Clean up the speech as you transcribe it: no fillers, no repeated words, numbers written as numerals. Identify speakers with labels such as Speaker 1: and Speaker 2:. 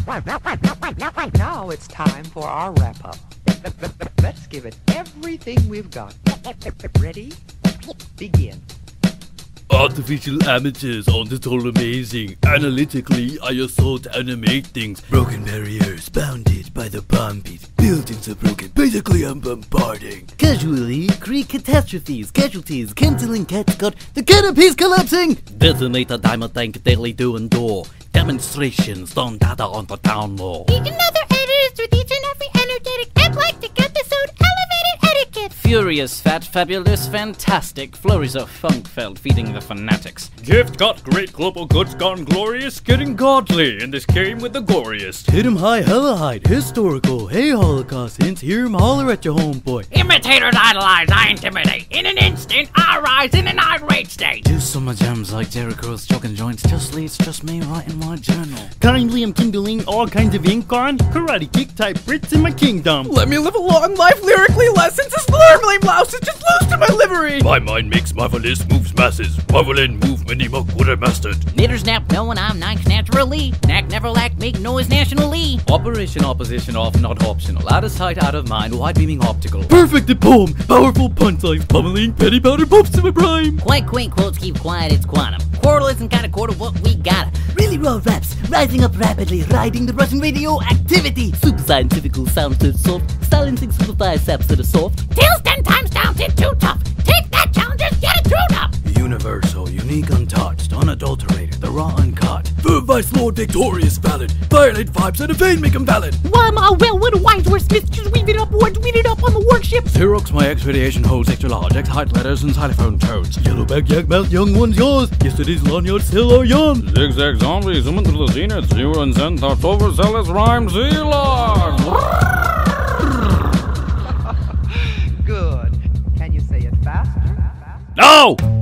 Speaker 1: Now it's time for our wrap-up. Let's give it everything we've got. Ready? Begin.
Speaker 2: Artificial amateurs aren't at all amazing. Analytically, I assault animate things. Broken barriers, bounded by the bomb pit. Buildings are broken, basically I'm bombarding.
Speaker 3: Casually create catastrophes, casualties, canceling cats got the canopy's collapsing. Detonator diamond tank daily do and door. Demonstrations don't data on the town law.
Speaker 4: Need another editors with each and every energetic eclectic episode elevated etiquette.
Speaker 3: Furious, fat, fabulous, fantastic. Flurries of funk felt feeding the fanatics.
Speaker 2: Gift got great, global goods gone glorious. Getting godly, and this came with the goriest.
Speaker 3: Hit 'em high, hella hide, historical. Hey Holocaust hints, hear 'em holler at your homeboy.
Speaker 4: Imitators idolize, I intimidate. In an instant, I rise in an irate state.
Speaker 3: Do summer jams like Jericho's choking joints. Justly, it's just me writing my journal. Kindly, I'm kindling all kinds of ink on karate kick type Brits in my kingdom.
Speaker 5: Let me live a long life, lyrically lessons. This normally blouse is just loose to my livery.
Speaker 2: My mind makes marvelous moves masses. Marvelin' move many muck what I mastered.
Speaker 4: Knitters nap knowing I'm nice naturally. Knack never lack, make noise nationally.
Speaker 3: Operation opposition off, not optional. Out of sight, out of mind, wide beaming optical.
Speaker 2: Perfect poem, powerful punchlines, pummeling petty powder pops in my prime.
Speaker 4: Quite quaint quotes keep quiet, it's quantum. Quarrel isn't kinda quarter what we gotta.
Speaker 3: Really raw raps, rising up rapidly, riding the Russian radioactivity. Super scientifical sounds to the soft, silencing superfly saps to the soft.
Speaker 4: Tails 10 times down, it's too tough. Take that, challengers, get it tuned up.
Speaker 3: Universal, unique, untouched, unadulterated, the raw uncut.
Speaker 2: For Vice Lord victorious valid. Violate vibes and evade make 'em valid.
Speaker 4: Why am I well with a Winesworth Smith? Just weave it up, or tweet it up on the workship.
Speaker 3: Xerox my X radiation holds extra large, X height letters and xylophone toads.
Speaker 2: Yellowback yak mouth young one's yours. Yesterday's lanyard still are young.
Speaker 6: Zigzag zombies zooming through the zenith. Zero and zen thoughts overzealous rhyme Z-log.
Speaker 1: Good. Can you say it faster?
Speaker 2: No!